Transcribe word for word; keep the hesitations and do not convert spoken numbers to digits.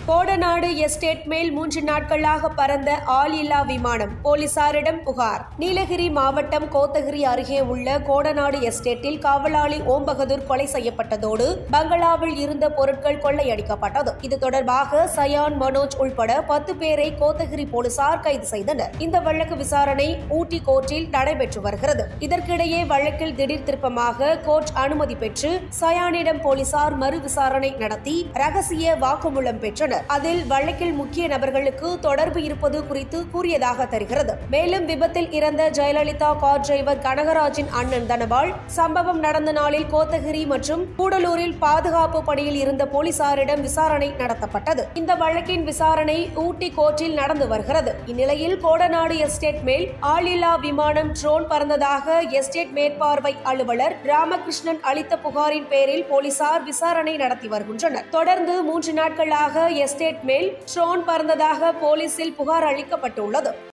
Kodanad estate மேல் மூன்று நாட்களாக பறந்த ஆள் இல்லா விமானம், போலீசாரிடம் புகார். நீலகிரி மாவட்டம் கோத்தகிரி அருகே உள்ள கோடநாடு எஸ்டேட்டில் காவலாளி ஓம் பகதூர் கொலை செய்யப்பட்டதோடு பங்களாவில் இருந்த பொருட்கள் கொள்ளையடிக்கப்பட்டது. இது தொடர்பாக சயான், மனோஜ் உள்பட பத்து பேரை கோத்தகிரி போலீசார் கைது செய்தனர். இந்த வழக்கு விசாரணை ஊட்டி கோர்ட்டில் நடைபெற்று வருகிறது. இதற்கிடையே வழக்கில் திடீர் திருப்பமாக கோர்ட் அனுமதி பெற்று சயானிடம் போலீசார் மறு விசாரணை நடத்தி ரகசிய வாக்குமூலம் பெற்றனர். அதில் வழக்கில் முக்கிய நபர்களுக்கு தொடர்பு இருப்பது குறித்து கூறியதாக தெரிகிறது. மேலும் விபத்தில் இறந்த ஜெயலலிதா கார் டிரைவர் கனகராஜின் அண்ணன் தனபால் சம்பவம் நடந்த நாளில் கோத்தகிரி மற்றும் கூடலூரில் பாதுகாப்பு பணியில் இருந்த போலீசாரிடம் விசாரணை நடத்தப்பட்டது. இந்த வழக்கின் விசாரணை ஊட்டி கோர்ட்டில் நடந்து வருகிறது. இந்நிலையில் கோடநாடு எஸ்டேட் மேல் ஆளில்லா விமானம் ட்ரோன் பறந்ததாக எஸ்டேட் மேற்பார்வை அலுவலர் ராமகிருஷ்ணன் அளித்த புகாரின் பேரில் போலீசார் விசாரணை நடத்தி வருகின்றனர். தொடர்ந்து மூன்று நாட்களாக எஸ்டேட் மேல் ட்ரோன் பறந்ததாக போலீசில் புகார் அளிக்கப்பட்டுள்ளது.